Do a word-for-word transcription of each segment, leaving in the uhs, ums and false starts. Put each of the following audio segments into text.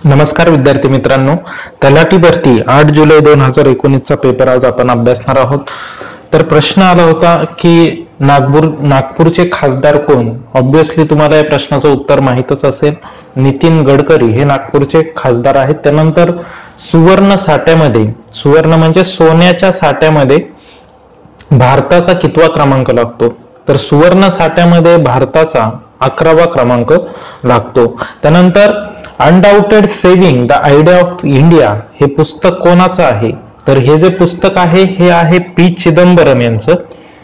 नमस्कार विद्यार्थी मित्रांनो, तलाठी भरती आठ जुलै दोन हजार एकोणीस चा पेपर आज आपण अभ्यासणार आहोत। तर प्रश्न आला होता की नागपूर नागपूरचे खासदार कोण। ऑब्वियसली तुम्हाला या प्रश्नाचं उत्तर माहीतच असेल, नितीन गडकरी हे नागपूरचे खासदार आहेत। त्यानंतर सुवर्ण साठ्यामध्ये, सुवर्ण म्हणजे सोन्याच्या साठ्यामध्ये भारताचा कितवा क्रमांक लागतो, तर सुवर्ण साठ्यामध्ये भारताचा अकरावा क्रमांक लागतो। त्यानंतर undoubted saving the idea of India हे पुस्तक कोणाचं आहे, तर हे जे पुस्तक आहे हे आहे पी चिदंबरम यांचं।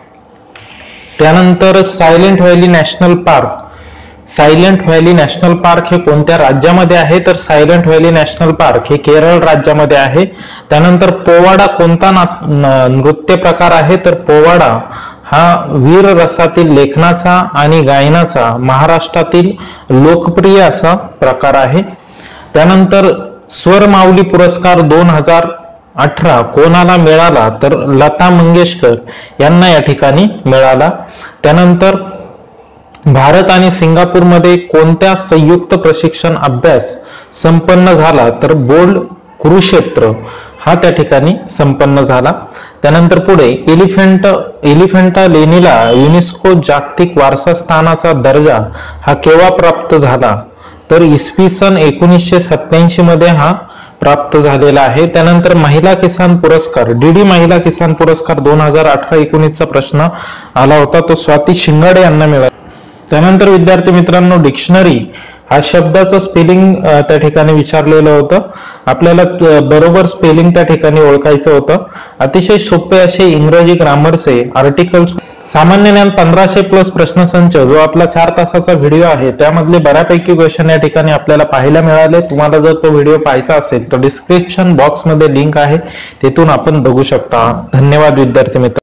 त्यानंतर silent valley national park, silent valley national park हे कोणत्या राज्यामध्ये आहे, तर सायलेंट व्हॅली नॅशनल पार्क हे केरळ राज्यामध्ये आहे। त्यानंतर पोवाडा कोणता नृत्य प्रकार आहे, तर पोवाडा हा वीर रसातील लेखनाचा आणि गायनाचा महाराष्ट्रातील लोकप्रिय असा प्रकार आहे। त्यानंतर स्वर माऊली पुरस्कार दोन हजार अठरा कोणाला मिळाला, तर लता मंगेशकर यांना या ठिकाणी मिळाला। त्यानंतर भारत आणि सिंगापूरमध्ये कोणत्या संयुक्त प्रशिक्षण अभ्यास संपन्न झाला, तर बोल्ड कुरुक्षेत्र हा त्या ठिकाणी संपन्न झाला। त्यानंतर पुढे एलिफंट एलिफंटा लेणीला युनेस्को जागतिक वारसा स्थानाचा दर्जा हा केव्हा प्राप्त झाला, तर इसवी सन एकोणीसशे सत्याऐंशी मध्ये हा प्राप्त झालेला आहे। त्यानंतर महिला किसान पुरस्कार, डीडी महिला किसान पुरस्कार दोन हजार अठरा एकोणीस चा प्रश्न आला होता, तो स्वाती शिंगाडे यांना मिळाला। त्यानंतर विद्यार्थी मित्रांनो, डिक्शनरी हा शब्दाचं स्पेलिंग त्या ठिकाणी विचारलेलं होतं, आपल्याला बरोबर स्पेलिंग त्या ठिकाणी ओळखायचं होतं। अतिशय सोपे असे इंग्रजी ग्रामरचे आर्टिकल्स, सामान्य ज्ञान पंधराशे प्लस प्रश्नसंच जो आपला चार तासाचा व्हिडिओ आहे त्यामधले बऱ्यापैकी क्वेश्चन या ठिकाणी आपल्याला पाहायला मिळाले। तुम्हाला जर तो व्हिडिओ पाहायचा असेल तर डिस्क्रिप्शन बॉक्स मध्ये लिंक आहे, तिथून आपण बघू शकता। धन्यवाद विद्यार्थी मित्र।